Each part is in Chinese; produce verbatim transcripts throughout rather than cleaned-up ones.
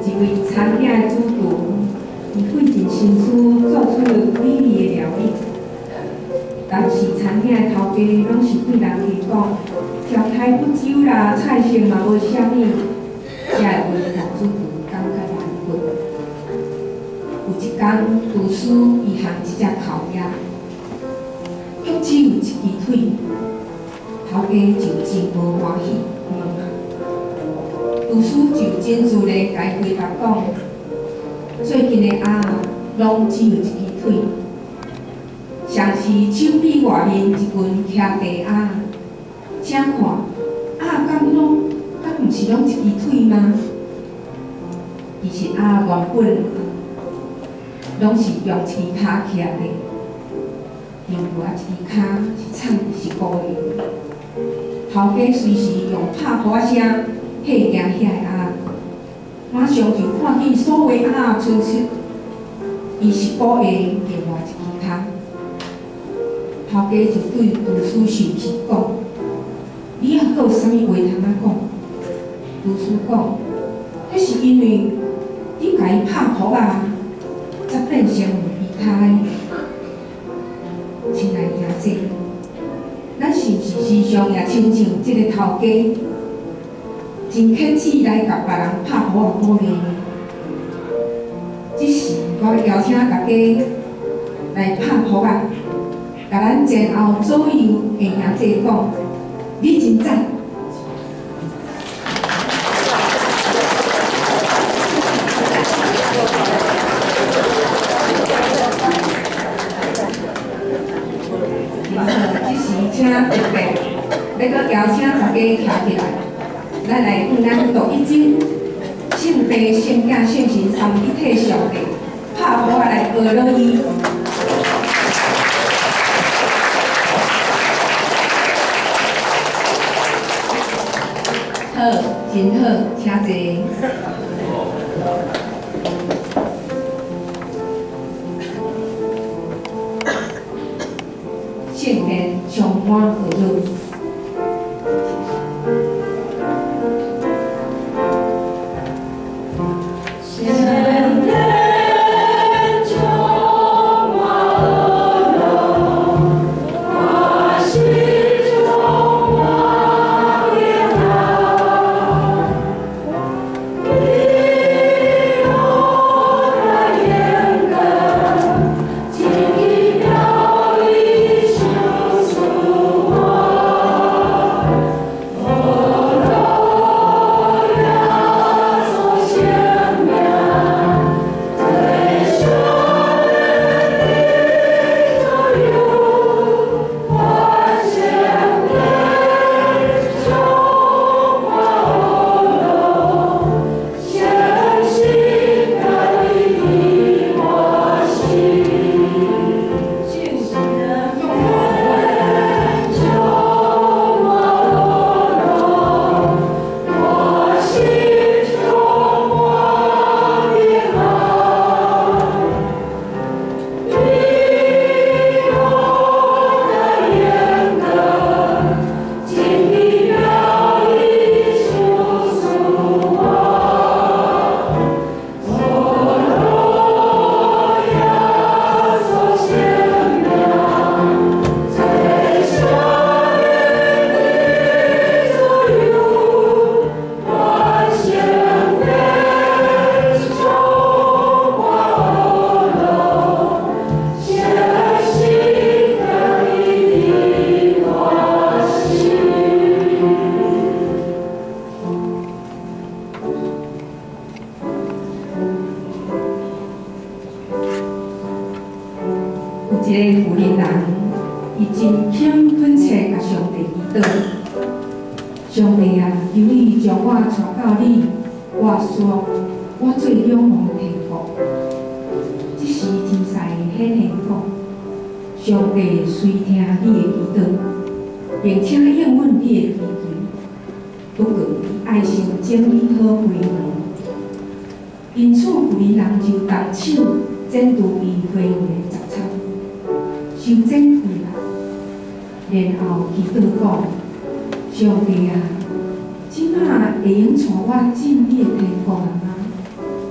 一位餐厅的主厨，伊费尽心思做出美味的料理。但是餐厅的头家拢是对人家讲，调态不周啦，菜色嘛无啥物，才会让主厨感觉难过。有一天，厨师伊烘一只烤鸭，却只有一支腿，头家就真无欢喜。 厨师就真自然甲伊回答讲：最近的鸭拢只有一支腿，像是手臂外面一群徛地鸭，请看鸭敢拢敢毋是拢一支腿吗？其实鸭原本拢是用一支骹徛的，另外一支骹是藏是固的。头家随时用拍鼓声。 吓惊遐个鸭，马上就看见所有鸭伸出，伊是补的另外一支骹。头家就对厨师生气讲：“你还阁有啥物话通啊讲？”厨师讲：“迄是因为你甲伊拍鼓啊，才变成有伊骹的。”亲爱的兄弟，咱是毋是时常也亲像即个头家？ 真客气来甲别人拍鼓啊鼓励呢。只是我要邀请大家来拍鼓啊，甲咱前后左右的兄弟讲，你真赞。这时请特别，要搁邀请大家站起来。 咱来向咱杜一真圣父、圣子、圣神三一体上帝拍鼓啊来贺乐伊。好，真好，请坐。圣殿上欢贺乐。 一个富人人，伊真肯恳切甲上帝祈祷。上帝啊，求你将我带到你，我说我最仰望的天国。这时天使显现讲，上帝垂听你的祈祷，并且应允你的祈求。不过，伊爱心整理好回门，因此富人人就动手剪除伊回门的杂草。 修剪开来，然后祈祷讲：上帝啊，即马会用带我进你的天国吗？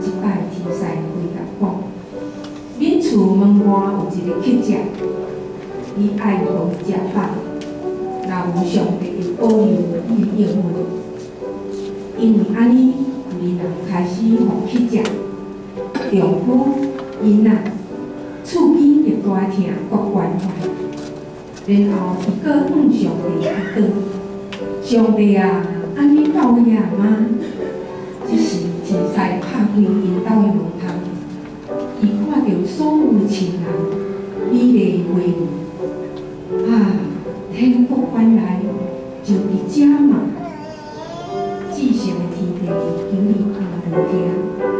即摆天师回答讲：恁厝门外有一个乞食，伊爱互伊食饱，若有上帝的保佑，伊会应允。因为安尼，有人开始互乞食、丈夫、囡仔，厝边越大疼，越关怀。然后伊搁向上帝祈祷：上帝啊，安尼到尾啊吗？这时天师拍开因兜的门窗，伊看到所有亲人美丽回忆。啊，天国原来就伫遮嘛！至善的天地，求你阿聆听。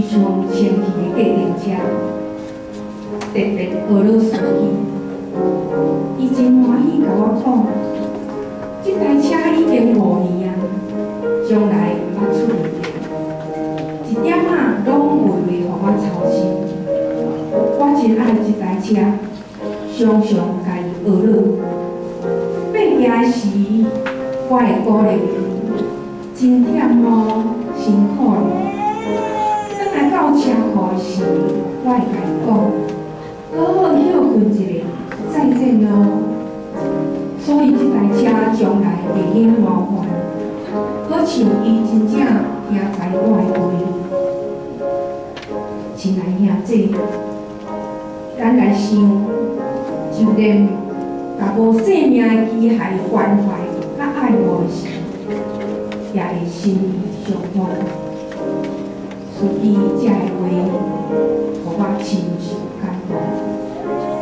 常前去的计程车，特别俄罗斯去。伊真欢喜甲我讲，即台车已经五年啊，将来毋捌出问题，一点仔拢袂袂互我操心。我真爱即台车，常常甲伊学落。爬行的时，我会鼓励伊，真忝哦，辛苦了。等来到车库的时，我会甲伊讲，好好休困一下，再见咯。所以这台车将来会用麻烦，好像伊真正听在我的话。亲爱兄弟，咱来想，就连甲无生命的机械关怀甲爱慕的时，也会心意相通。司机这个话，互我亲受感动。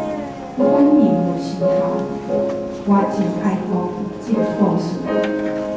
反应的时候，我真爱讲这个故事。